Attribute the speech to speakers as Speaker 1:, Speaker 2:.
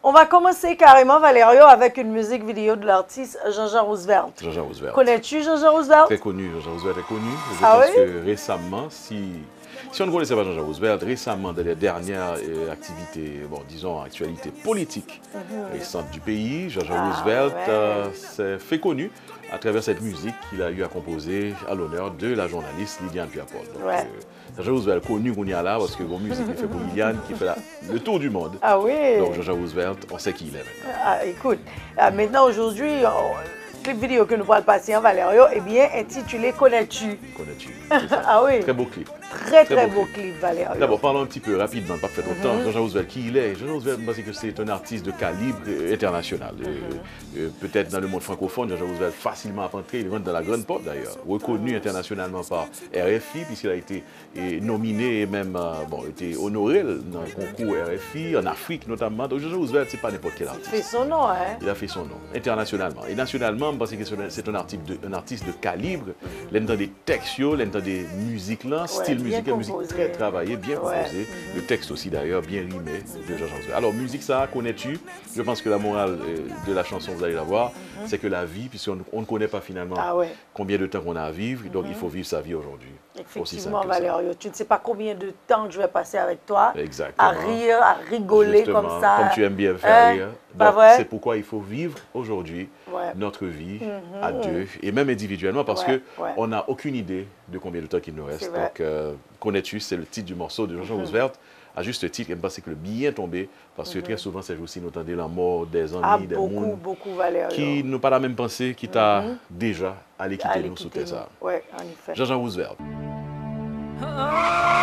Speaker 1: On va commencer carrément, Valerio, avec une musique vidéo de l'artiste Jean-Jean Roosevelt.
Speaker 2: Jean-Jean Roosevelt.
Speaker 1: Connais-tu Jean-Jean Roosevelt?
Speaker 2: Très connu, Jean-Jean Roosevelt est connu. Je
Speaker 1: Ah
Speaker 2: pense
Speaker 1: oui?
Speaker 2: que récemment, si on ne connaissait pas Jean-Jean Roosevelt, récemment, dans les dernières activités, bon, disons, actualités politiques récentes du pays, Jean-Jean Roosevelt s'est fait connu à travers cette musique qu'il a eu à composer à l'honneur de la journaliste Liliane Pierre-Paul. Jean-Jean Roosevelt connu qu'on y a là parce que vos musiques il fait pour Liliane qui fait le tour du monde.
Speaker 1: Ah oui?
Speaker 2: Donc Jean-Jean Roosevelt, on sait qui il est maintenant.
Speaker 1: Ah, écoute, maintenant aujourd'hui, clip vidéo que nous pourrons passer en Valerio, eh bien, intitulé Connais-tu?
Speaker 2: Connais-tu?
Speaker 1: Ah oui?
Speaker 2: Très beau clip.
Speaker 1: Très beau clip, Valerio.
Speaker 2: D'abord, parlons un petit peu rapidement, pas fait trop de temps. Jean-Jean Roosevelt, qui il est? Jean-Jean Roosevelt, je pense que c'est un artiste de calibre international. Peut-être dans le monde francophone, Jean-Jean Roosevelt facilement entré, il rentre dans la grande porte d'ailleurs. Reconnu internationalement par RFI, puisqu'il a été nominé et même été honoré dans le concours RFI, en Afrique notamment. Donc Jean-Jean Roosevelt, c'est pas n'importe quel artiste.
Speaker 1: Il fait son nom, hein?
Speaker 2: Il a fait son nom, internationalement. Et nationalement, je pense que c'est un artiste de calibre. L'un des textes, l'un des musiques là, style musique très travaillé, bien composé. Le texte aussi d'ailleurs, bien rimé de Jean-Jean Roosevelt. Alors, musique ça, connais-tu? Je pense que la morale de la chanson, vous allez la voir, c'est que la vie, puisqu'on ne connaît pas finalement combien de temps qu'on a à vivre, donc il faut vivre sa vie aujourd'hui.
Speaker 1: Effectivement, Valerio, tu ne sais pas combien de temps je vais passer avec toi.
Speaker 2: Exactement.
Speaker 1: À rire, à rigoler. Justement, comme ça.
Speaker 2: Comme tu aimes bien faire rire.
Speaker 1: Pas vrai?
Speaker 2: C'est pourquoi il faut vivre aujourd'hui notre vie à deux et même individuellement parce qu'on n'a aucune idée de combien de temps qu'il nous reste. Donc, connais-tu, c'est le titre du morceau de Jean-Jean Roosevelt. À juste titre, je pense que le bien tombé parce que très souvent, c'est aussi nous entendons la mort des amis, des mondes qui n'ont pas la même pensée, qui t'a déjà allé quitter nous sous tes arbres.
Speaker 1: Oui, en effet.
Speaker 2: Jean-Jean Roosevelt.